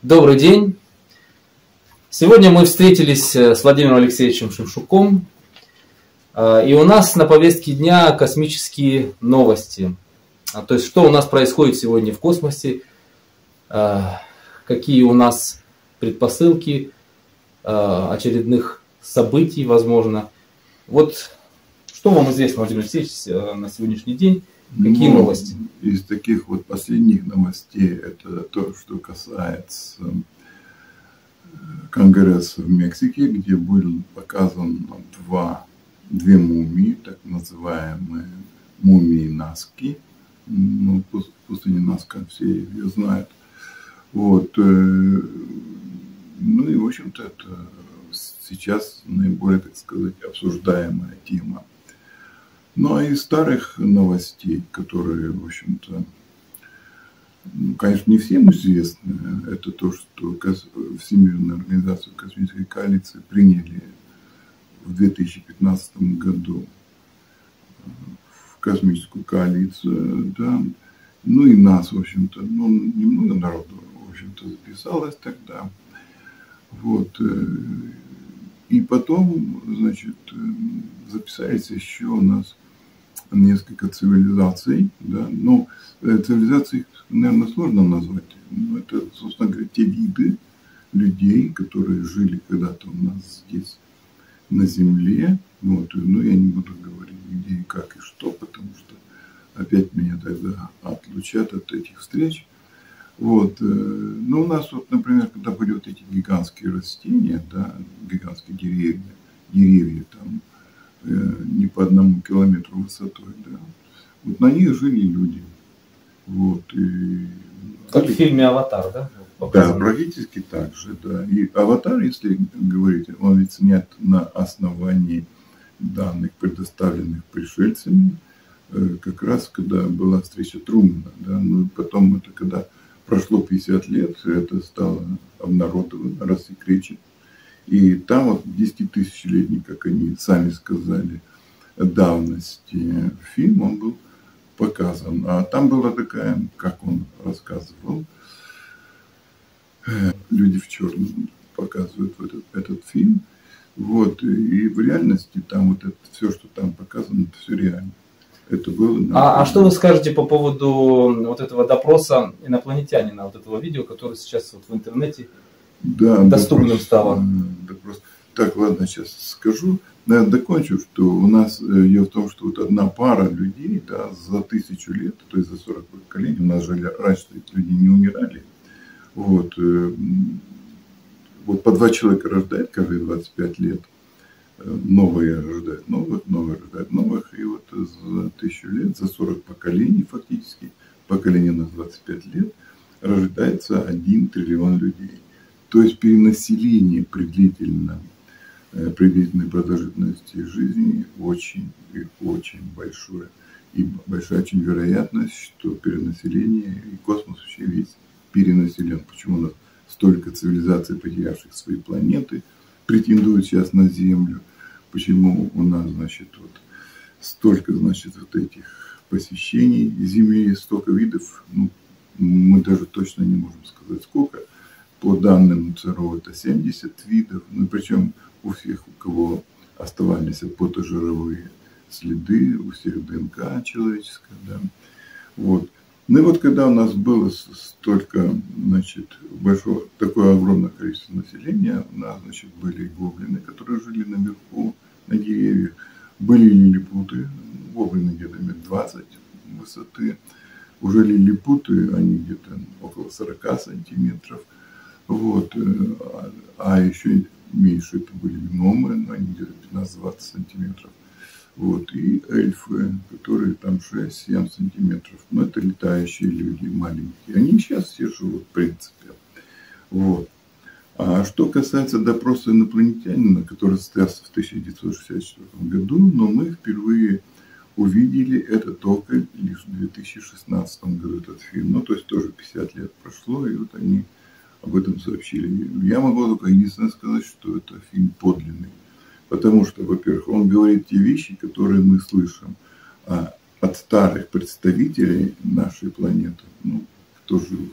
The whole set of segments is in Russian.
Добрый день. Сегодня мы встретились с Владимиром Алексеевичем Шевчуком, и у нас на повестке дня космические новости. То есть, что у нас происходит сегодня в космосе, какие у нас предпосылки очередных событий, возможно. Вот что вам известно, Владимир Алексеевич, на сегодняшний день? Какие новости? Из таких вот последних новостей, это то, что касается Конгресса в Мексике, где был показан две мумии, так называемые мумии Наски. Ну, пустыня Наска, все ее знают. Вот. Ну и, в общем-то, это сейчас наиболее, так сказать, обсуждаемая тема. Ну, а из старых новостей, которые, в общем-то, конечно, не всем известны, это то, что Всемирную организацию космической коалиции приняли в 2015 году в космическую коалицию, да. Ну и нас, в общем-то, немного народу, в общем-то, записалось тогда. Вот. И потом, значит, записались еще у нас несколько цивилизаций, да, но цивилизации, наверное, сложно назвать. Но это, собственно говоря, те виды людей, которые жили когда-то у нас здесь на Земле. Вот. Ну, я не буду говорить где и как и что, потому что опять меня тогда отлучат от этих встреч. Вот. Ну, у нас, вот, например, когда были вот эти гигантские растения, да, гигантские деревья там, не по 1 километру высотой, да, вот на них жили люди. Вот. И... Как в фильме «Аватар», да? Да, практически так же, да. И «Аватар», если говорить, он ведь снят на основании данных, предоставленных пришельцами, как раз когда была встреча Трумэна, да, ну и потом это когда прошло 50 лет, это стало обнародовано, рассекречено. И там вот 10-тысячелетний, как они сами сказали, давности фильм, он был показан. А там была такая, как он рассказывал, люди в черном показывают этот фильм. Вот. И в реальности там вот это, все, что там показано, это все реально. Это было. А что вы скажете по поводу вот этого допроса инопланетянина, вот этого видео, которое сейчас вот в интернете доступным стало? Допрос. Так, ладно, сейчас скажу. Наверное, докончу, что у нас дело в том, что вот одна пара людей, да, за 1000 лет, то есть за 40 поколений, у нас же раньше люди не умирали. Вот, вот по 2 человека рождает каждые 25 лет. Новые рождают новых, новые рождают новых. И вот за 1000 лет, за 40 поколений фактически, поколение на 25 лет, рождается 1 триллион людей. То есть перенаселение при длительной продолжительности жизни очень и очень большое. И большая очень вероятность, что перенаселение и космос вообще весь перенаселен. Почему у нас столько цивилизаций, потерявших свои планеты, претендуют сейчас на Землю? Почему у нас, значит, вот столько, значит, вот этих посещений Земли, столько видов, ну, мы даже точно не можем сказать сколько. По данным ЦРУ это 70 видов, ну, причем у всех, у кого оставались потожировые следы, у всех ДНК человеческая, да. Вот. Ну и вот когда у нас было столько, значит, такое огромное количество населения, у нас, значит, были гоблины, которые жили наверху, на деревьях, были лилипуты, гоблины где-то 1,20 м высоты, уже лилипуты, они где-то около 40 сантиметров, вот, а еще меньше это были гномы, но они где-то 15-20 сантиметров. Вот, и эльфы, которые там 6-7 сантиметров. Но это летающие люди маленькие. Они сейчас все живут, в принципе. Вот. А что касается допроса инопланетянина, который состоялся в 1964 году, но мы впервые увидели это только лишь в 2016 году, этот фильм. Ну, то есть тоже 50 лет прошло, и вот они об этом сообщили. Я могу только единственное сказать, что это фильм подлинный. Потому что, во-первых, он говорит те вещи, которые мы слышим от старых представителей нашей планеты, ну, кто жил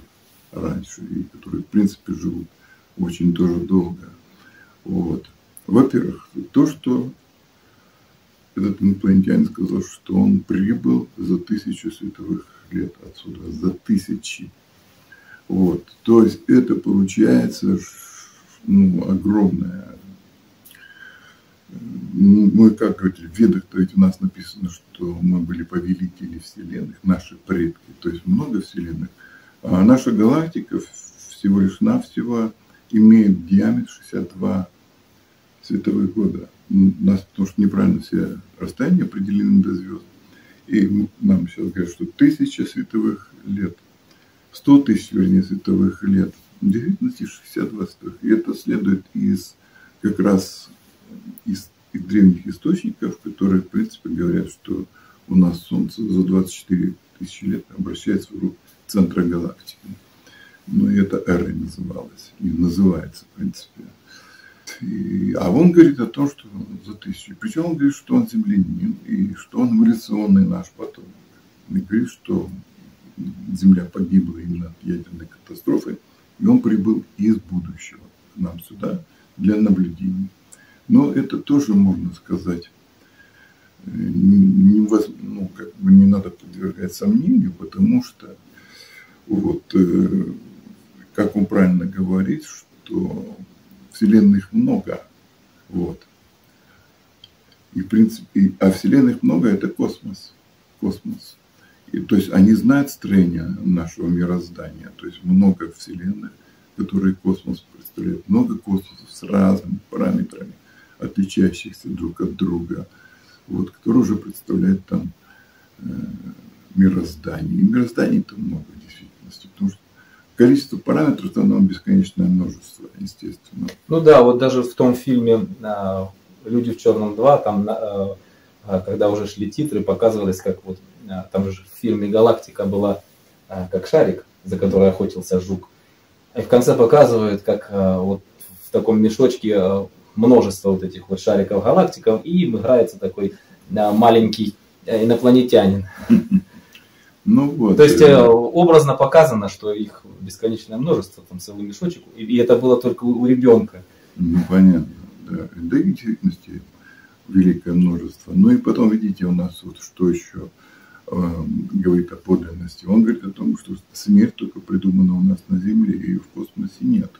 раньше, и которые, в принципе, живут очень тоже долго. Вот. Во-первых, то, что этот инопланетянин сказал, что он прибыл за 1000 световых лет отсюда, за 1000. Вот. То есть это получается огромное. Мы, как говорите, в Ведах-то ведь у нас написано, что мы были повелители вселенных, наши предки, то есть много вселенных. А наша галактика всего лишь навсего имеет диаметр 62 световых года. Нас, потому что неправильно все расстояния определены до звезд. И нам сейчас говорят, что 1000 световых лет, 100 тысяч, вернее, световых лет, в действительности 62 световых. И это следует как раз из древних источников, которые, в принципе, говорят, что у нас Солнце за 24 тысячи лет обращается вокруг центра галактики. Но это эрой называлось и называется, в принципе. А он говорит о том, что за 1000. Причем он говорит, что он землянин и что он эволюционный наш потомок. И говорит, что Земля погибла именно от ядерной катастрофы, и он прибыл из будущего к нам сюда для наблюдений. Но это тоже, можно сказать, не надо подвергать сомнению, потому что, как он правильно говорит, что вселенных много. Вот. И, в принципе, а вселенных много – это космос. Космос. И, то есть они знают строение нашего мироздания. То есть много вселенных, которые космос представляют. Много космосов с разными параметрами, отличающихся друг от друга, которые уже представляют там мироздание. И мирозданий-то много в действительности, потому что количество параметров там бесконечное множество, естественно. Ну да, вот даже в том фильме «Люди в черном 2», там, когда уже шли титры, показывалось, как там же в фильме «Галактика» была как шарик, за который охотился жук. И в конце показывают, как в таком мешочке множество этих шариков галактиков, и им играется такой маленький инопланетянин. То есть образно показано, что их бесконечное множество, там целый мешочек, и это было только у ребенка. Понятно, да. Да и в действительности великое множество. Ну и потом, видите, у нас что еще говорит о подлинности. Он говорит о том, что смерть только придумана у нас на Земле, и в космосе нет.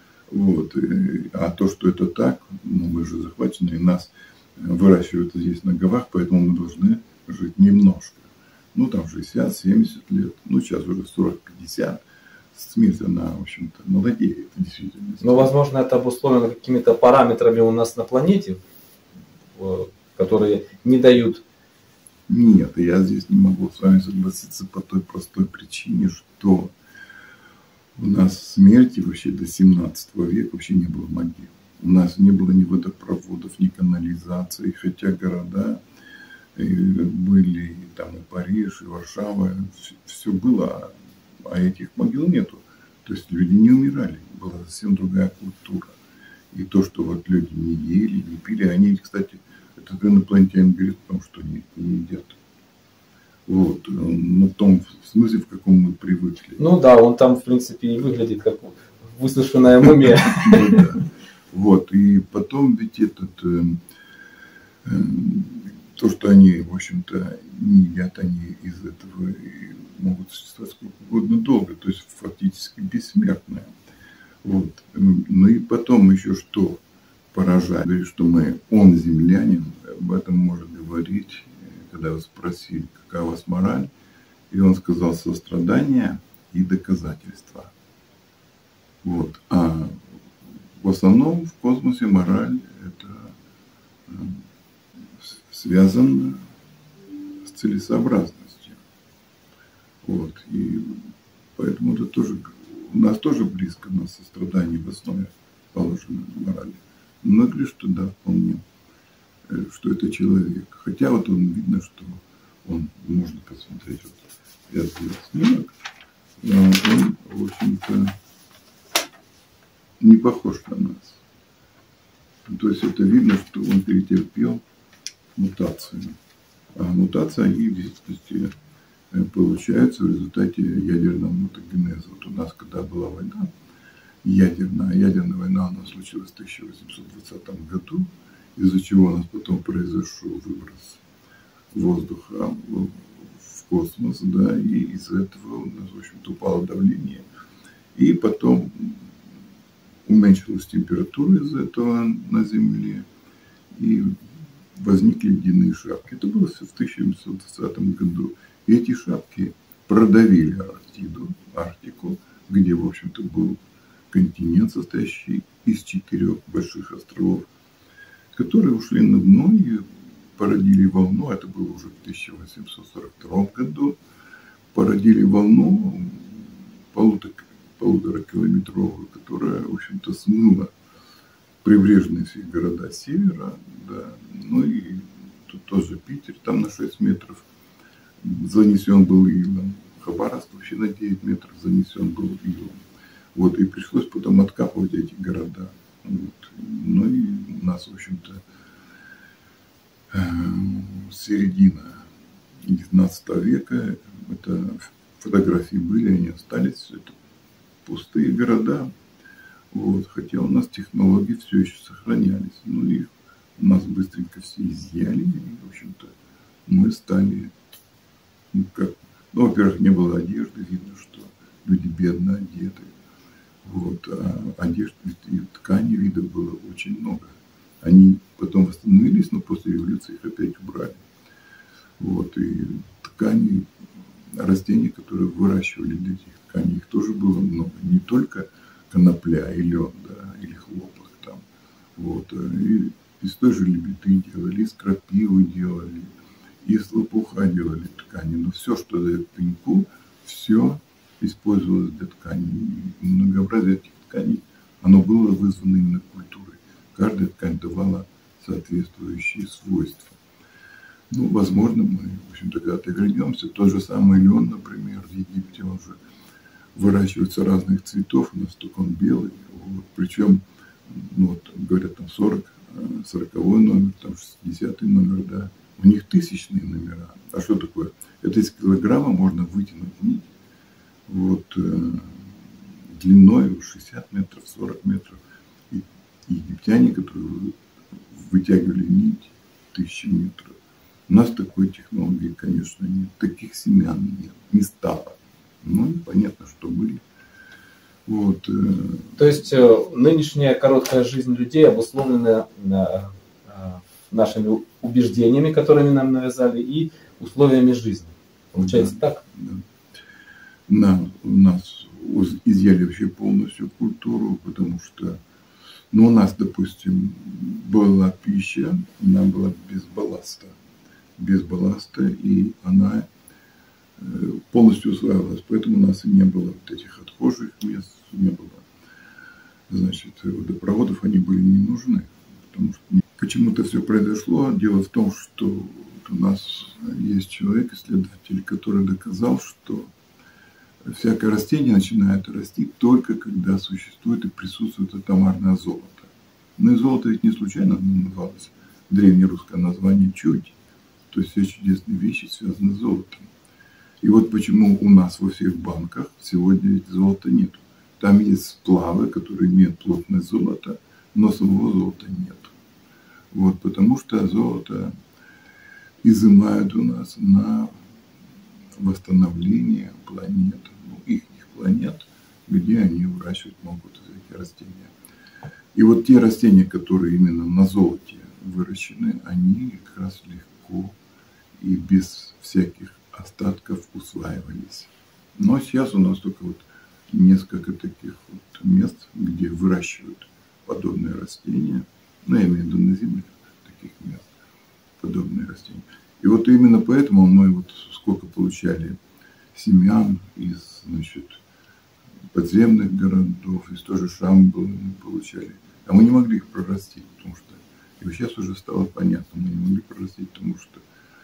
А то, что это так, мы же захвачены, и нас выращивают здесь на Гавах, поэтому мы должны жить немножко. Там 60-70 лет, сейчас уже 40-50. Смерть, она, в общем-то, молодеет, действительно. Возможно, это обусловлено какими-то параметрами у нас на планете, которые не дают. Нет, я здесь не могу с вами согласиться по той простой причине, что у нас смерти вообще до 17 века вообще не было могил. У нас не было ни водопроводов, ни канализации, хотя города были, там и Париж, и Варшава, все было, а этих могил нету. То есть люди не умирали, была совсем другая культура. И то, что люди не ели, не пили, они, кстати, этот инопланетянин говорит о том, что они не едят. В том смысле, в каком мы привыкли. Он там, в принципе, и выглядит как высушенная мумия. И потом ведь то, что они, в общем-то, не едят, они из этого и могут существовать сколько угодно долго, то есть фактически бессмертные. Ну и потом еще что поражает, говорит, что он землянин, об этом может говорить, когда его спросили, какая у вас мораль, и он сказал: сострадание и доказательства. А в основном в космосе мораль это связано с целесообразностью. И поэтому это тоже у нас тоже близко, на сострадание в основе положено морали. Но говорит, что да, вполне, что это человек. Хотя он видно, что он, можно посмотреть, я сделал снимок, он, в общем-то, не похож на нас. То есть это видно, что он перетерпел мутацию. А мутации, они в действительности получаются в результате ядерного мутагенеза. Вот у нас, когда была война ядерная война у нас случилась в 1820 году, из-за чего у нас потом произошел выброс воздуха в космос, да, и из-за этого у нас, в общем-то, упало давление, и потом уменьшилась температура из-за этого на Земле, и возникли ледяные шапки. Это было все в 1720 году. И эти шапки продавили Арктику, где, в общем-то, был континент, состоящий из 4 больших островов, которые ушли на дно и породили волну. Это было уже в 1842 году. Породили волну полуторакилометровую, которая, в общем-то, смыла прибрежные все города севера, да, ну и тут тоже Питер, там на 6 метров занесен был илом. Хабаровск вообще на 9 метров занесен был илом. Вот, и пришлось потом откапывать эти города. Вот. Ну и у нас, в общем-то, середина XIX века, это фотографии были, они остались, это пустые города. Вот, хотя у нас технологии все еще сохранялись. Ну и у нас быстренько все изъяли. И, в общем-то, мы стали, во-первых, не было одежды, видно, что люди бедно одеты. Вот, а одежды и ткани видов было очень много. Они потом восстановились, но после революции их опять убрали. Вот, и ткани, растения, которые выращивали для этих тканей, их тоже было много. Не только конопля и лен, да, или хлопок там. Вот, и из той же лебеды делали, из крапивы делали, из лопуха делали ткани. Но все, что дает пеньку, все использовалось для тканей. И многообразие этих тканей, оно было вызвано именно культурой. Каждая ткань давала соответствующие свойства. Ну, возможно, мы, в общем-то, когда-то вернемся. Тот же самый лен, например, в Египте, он же выращивается разных цветов, у нас только он белый. Вот. Причем, ну, вот, говорят, там 40-й номер, там 60-й номер, да. У них 1000-е номера. А что такое? Это из килограмма можно вытянуть нить. Вот, длиной 60 метров, 40 метров. И египтяне, которые вытягивали нить 1000 метров. У нас такой технологии, конечно, нет. Таких семян нет, не стало. Ну, понятно, что были. Вот. То есть нынешняя короткая жизнь людей обусловлена нашими убеждениями, которыми нам навязали, и условиями жизни. Получается, да, так? Да. У нас изъяли вообще полностью культуру, потому что, ну, у нас, допустим, была пища, она была без балласта. Без балласта, и она полностью усваивалась. Поэтому у нас и не было вот этих отхожих мест, не было, значит, водопроводов, они были не нужны. Потому что почему-то все произошло. Дело в том, что вот у нас есть человек, исследователь, который доказал, что всякое растение начинает расти только когда существует и присутствует атомарное золото. Ну и золото ведь не случайно называлось древнерусское название чуть. То есть все чудесные вещи связаны с золотом. И вот почему у нас во всех банках сегодня ведь золота нет. Там есть сплавы, которые имеют плотность золота, но самого золота нет. Вот, потому что золото изымают у нас на восстановление планет, их планет, где они выращивать могут всякие растения. И вот те растения, которые именно на золоте выращены, они как раз легко и без всяких остатков усваивались. Но сейчас у нас только вот несколько таких вот мест, где выращивают подобные растения. Ну, я имею в виду на земле таких мест, подобные растения. И вот именно поэтому мы вот сколько получали семян из, значит, подземных городов, из той же Шамбалы мы получали. А мы не могли их прорастить, потому что, и вот сейчас уже стало понятно, мы не могли прорастить, потому что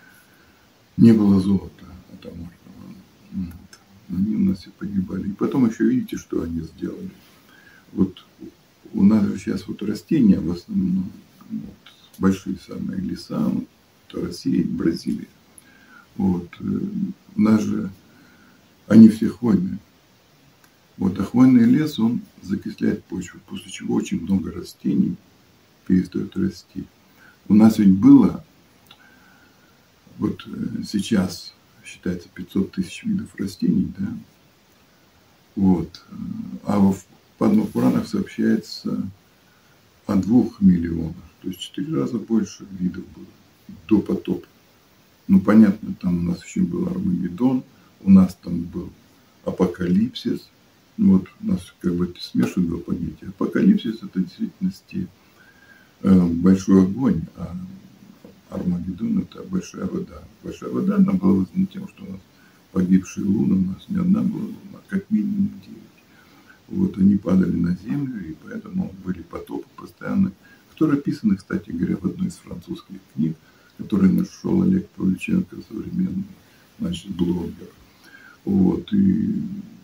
не было золота атомарного. Вот. Они у нас все погибали. И потом еще видите, что они сделали. Вот у нас же сейчас вот растения в основном, вот, большие самые леса, вот, Россия и Бразилия. Вот. У нас же они все хвойные. Вот. А хвойный лес, он закисляет почву, после чего очень много растений перестает расти. У нас ведь было, вот сейчас считается 500 тысяч видов растений, да? Вот. А в Падма-Пуранах сообщается о 2 миллионах. То есть 4 раза больше видов было до потопа. Ну, понятно, там у нас еще был Армагеддон, у нас там был апокалипсис. Вот у нас как бы смешивают два понятия. Апокалипсис – это в действительности большой огонь, а Армагеддон – это большая вода. Большая вода, она была вызвана тем, что у нас погибшие луны, у нас не одна была луна, как минимум 9. Вот, они падали на землю, и поэтому были потопы постоянно, которые описаны, кстати говоря, в одной из французских книг, который нашел Олег Павлюченко, современный, значит, блогер. Вот, и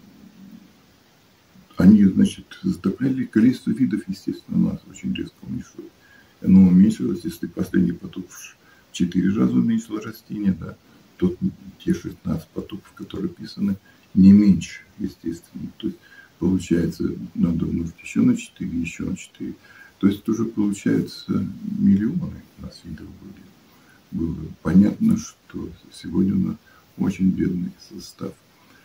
они, значит, затопляли количество видов, естественно, у нас очень резко уменьшилось. Оно уменьшилось, если последний потоп в 4 раза уменьшил растения, да, то те 16 потопов, которые описаны, не меньше, естественно. То есть, получается, надо умножить еще на 4, еще на 4. То есть, уже получается миллионы у нас видов были. Было понятно, что сегодня у нас очень бедный состав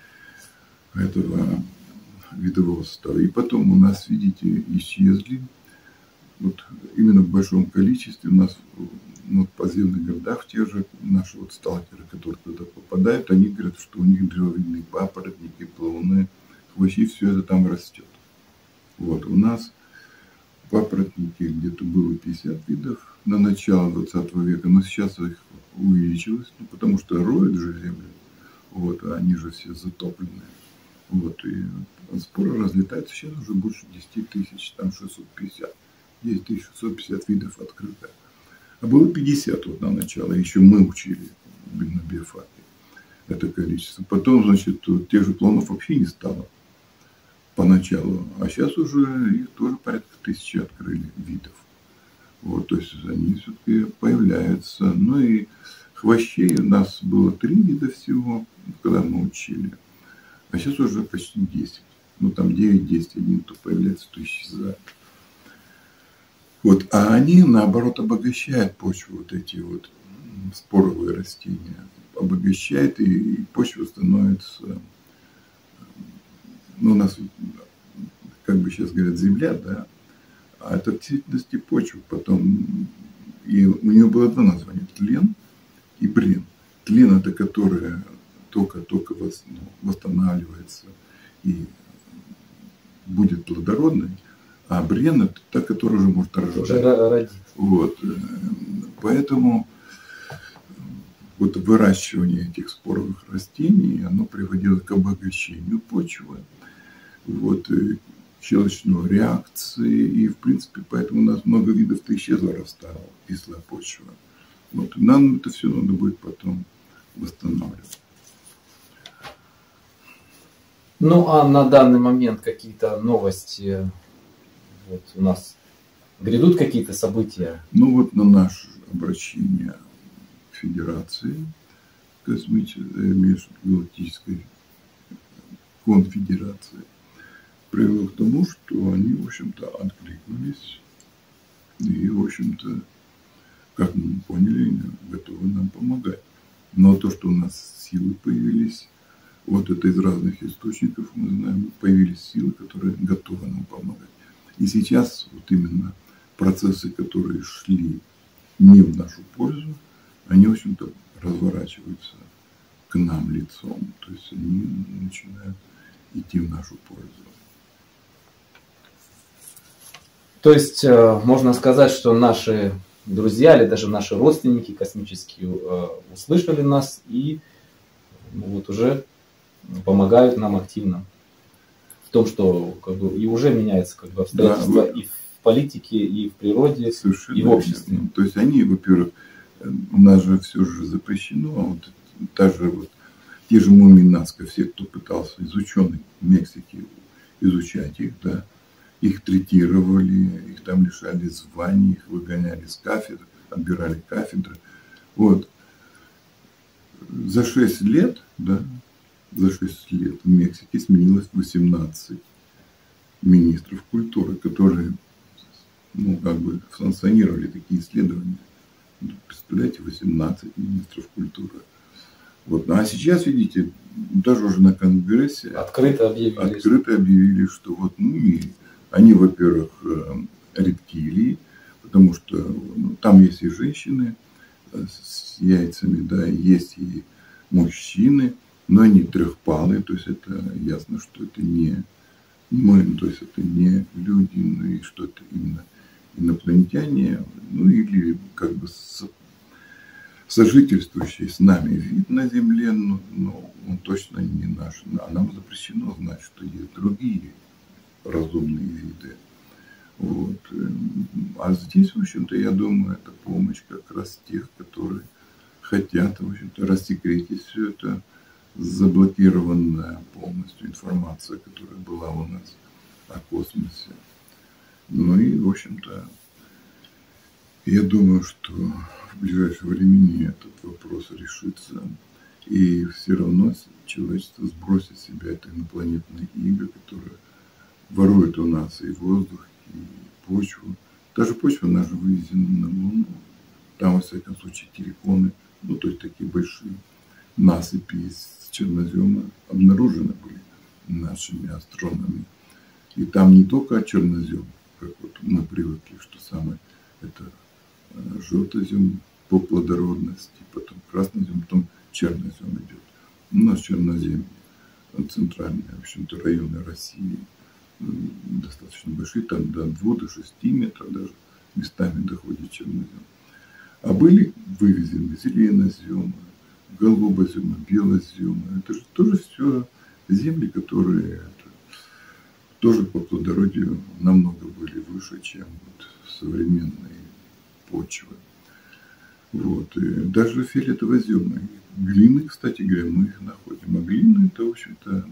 этого видового состава. И потом у нас, видите, исчезли, вот именно в большом количестве у нас в подземных городах, в тех же наши вот сталкеры, которые туда попадают, они говорят, что у них древовидные папоротники, плавуны, хвощи, все это там растет. Вот, у нас папоротники где-то было 50 видов на начало 20 века, но сейчас их увеличилось, ну, потому что роют же землю, вот, а они же все затопленные. Вот, и споры разлетаются, сейчас уже больше 10 тысяч, там 650, 10 650 видов открыто. А было 50 вот на начало, еще мы учили на биофаке это количество. Потом, значит, тех же планов вообще не стало поначалу, а сейчас уже их тоже порядка 1000 открыли видов. Вот, то есть они все-таки появляются. Ну и хвощей у нас было 3 вида всего, когда мы учили. А сейчас уже почти 10. Ну там 9-10, один то появляется, то исчезает. Вот, а они, наоборот, обогащают почву, вот эти вот споровые растения. Обогащает, и почва становится, ну, у нас, как бы сейчас говорят, земля, да, а это в действительности почва. Потом, и у нее было 2 названия, тлен и брен. Тлен – это которая только восстанавливается и будет плодородной, а брен – это та, которая уже может рожать. Вот. Поэтому вот выращивание этих споровых растений, оно приводило к обогащению почвы, вот, щелочной реакции, и, в принципе, поэтому у нас много видов-то исчезло, растала кислая почва. Вот. Нам это все надо будет потом восстанавливать. Ну, а на данный момент какие-то новости, вот у нас грядут какие-то события? Ну, вот на наше обращение к Федерации Межгалактической конфедерации привело к тому, что они, в общем-то, откликнулись и, в общем-то, как мы поняли, готовы нам помогать. Но то, что у нас силы появились, вот это из разных источников, мы знаем, появились силы, которые готовы нам помогать. И сейчас вот именно процессы, которые шли не в нашу пользу, они, в общем-то, разворачиваются к нам лицом. То есть они начинают идти в нашу пользу. То есть можно сказать, что наши друзья или даже наши родственники космические услышали нас и вот уже помогают нам активно в том, что как бы, и уже меняется как бы, обстоятельства, да, и в политике, и в природе, совершенно, и в обществе. Верно. То есть они, во-первых, у нас же все же запрещено, а вот даже вот те же мумии Назca, все, кто пытался из ученых в Мексике изучать их, да, их третировали, их там лишали званий, их выгоняли с кафедр, отбирали кафедры. Вот. За 6 лет, да, за 6 лет в Мексике сменилось 18 министров культуры, которые, ну, как бы санкционировали такие исследования. Представляете, 18 министров культуры. Вот. А сейчас, видите, даже уже на Конгрессе открыто объявили, что вот мумии, они, во-первых, рептилии, потому что ну, там есть и женщины с яйцами, да, есть и мужчины, но они трехпалые, то есть это ясно, что это не мы, то есть это не люди, ну и что это именно инопланетяне, ну или как бы сожительствующий с нами вид на Земле, но он точно не наш. А нам запрещено знать, что есть другие разумные виды. Вот. А здесь, в общем-то, я думаю, это помощь как раз тех, которые хотят, в общем-то, рассекретить все это, заблокированная полностью информация, которая была у нас о космосе. Ну и, в общем-то, я думаю, что в ближайшее время этот вопрос решится. И все равно человечество сбросит с себя это инопланетное иго, которое ворует у нас и воздух, и почву. Даже почва наша вывезена на Луну. Там, во всяком случае, терриконы, ну, то есть такие большие насыпи из чернозема обнаружены были нашими астрономами. И там не только чернозем, как вот мы привыкли, что самое это желтозем по плодородности, потом краснозем, потом чернозем идет. У нас чернозем центральные, в общем-то, районы России достаточно большие, там до 2-6 метров даже местами доходит чернозем. А были вывезены зеленоземы, голубоземы, белоземы. Это же тоже все земли, которые тоже по плодородию намного были выше, чем вот современные почвы. Вот. И даже фиолетовоземы. Глины, кстати говоря, мы их находим. А глина это, в общем-то,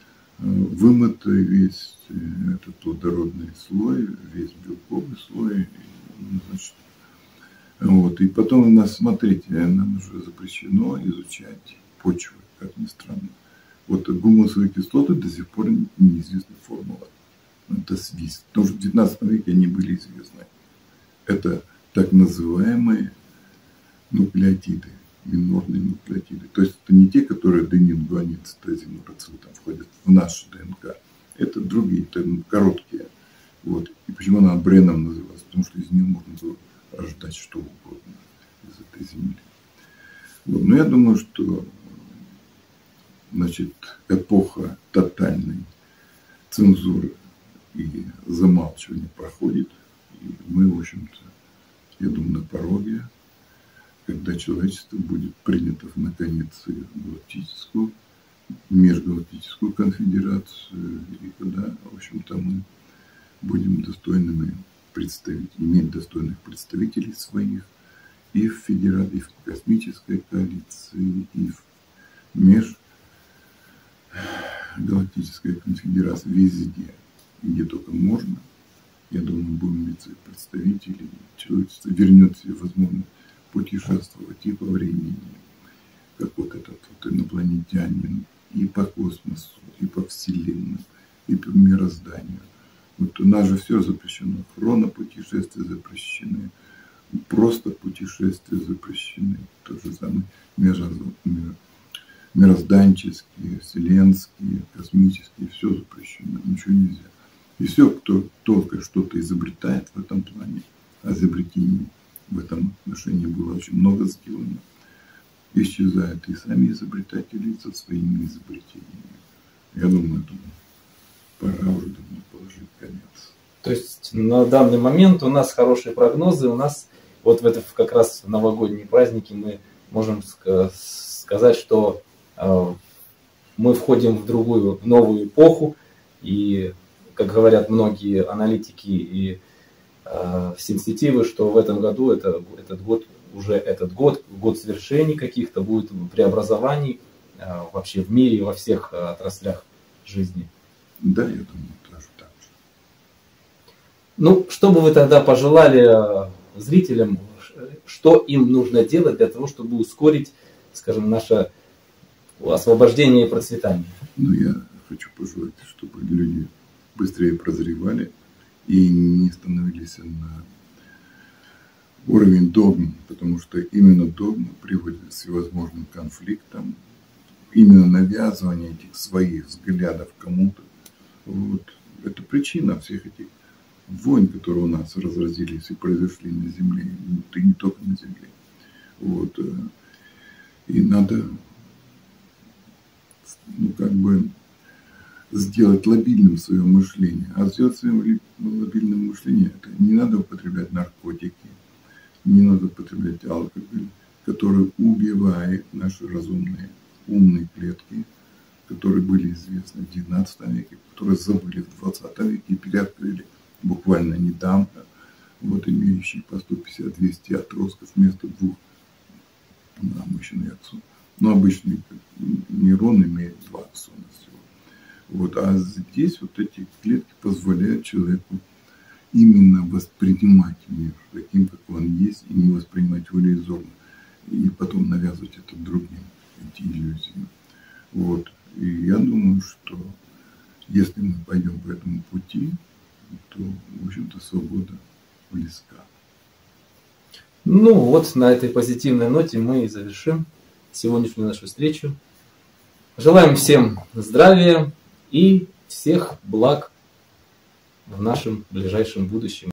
вымытый весь этот плодородный слой, весь белковый слой. Значит, вот. И потом у нас, смотрите, нам уже запрещено изучать почвы, как ни странно. Вот гумусовые кислоты до сих пор неизвестна формула. Это свист. Потому что в 19 веке они были известны. Это так называемые нуклеотиды, минорные нуклеотиды. То есть это не те, которые аденин, гуанин, цитозин, урацил там входят в нашу ДНК. Это другие, это короткие. Вот. И почему она бреном называлась? Потому что из нее можно было рождать что угодно из этой земли. Вот. Но я думаю, что значит, эпоха тотальной цензуры и замалчивания проходит. И мы, в общем-то, я думаю, на пороге, когда человечество будет принято наконец в галактическую, межгалактическую конфедерацию, и когда, в общем-то, мы будем достойными иметь достойных представителей своих и в федерации, и в космической коалиции, и в межгалактической конфедерации, везде, где только можно. Я думаю, будем иметь своих представителей, человечество вернет себе возможность путешествовать и по времени, как вот этот вот инопланетянин, и по космосу, и по Вселенной, и по мирозданию. Вот у нас же все запрещено. Хронопутешествия запрещены, просто путешествия запрещены. То же самое мирозданческие, вселенские, космические, все запрещено, ничего нельзя. И все, кто только что-то изобретает в этом плане, а изобретений в этом отношении было очень много сделано, исчезают и сами изобретатели со своими изобретениями. Я думаю, пора уже давно положить конец. То есть на данный момент у нас хорошие прогнозы, у нас вот в это как раз в новогодние праздники мы можем сказать, что мы входим в другую, в новую эпоху, и, как говорят многие аналитики и сенситивы, что в этом году этот год свершений каких-то, будет преобразований вообще в мире, во всех отраслях жизни. Да, я думаю, тоже так же. Ну, что бы вы тогда пожелали зрителям, что им нужно делать для того, чтобы ускорить скажем, наше освобождение и процветание. Ну, я хочу пожелать, чтобы люди быстрее прозревали и не становились на уровень догм, потому что именно догма приводит к всевозможным конфликтам, именно навязывание этих своих взглядов кому-то. Вот. Это причина всех этих войн, которые у нас разразились и произошли на земле, и не только на земле. Вот. И надо, как бы сделать лобильным свое мышление. А сделать свое лобильным мышление, это не надо употреблять наркотики, не надо употреблять алкоголь, который убивает наши разумные, умные клетки, которые были известны в XIX веке, которые забыли в XX веке и переоткрыли буквально недавно, вот имеющие по 150-200 отростков вместо 2 мышечных аксонов. Но обычный нейрон имеет 2 аксона всего. Вот. А здесь вот эти клетки позволяют человеку именно воспринимать мир таким, как он есть, и не воспринимать его иллюзорно, и потом навязывать это другим, эти иллюзии. Вот. И я думаю, что если мы пойдем по этому пути, то, в общем-то, свобода близка. Ну вот, на этой позитивной ноте мы и завершим сегодняшнюю нашу встречу. Желаем всем здравия и всех благ в нашем ближайшем будущем.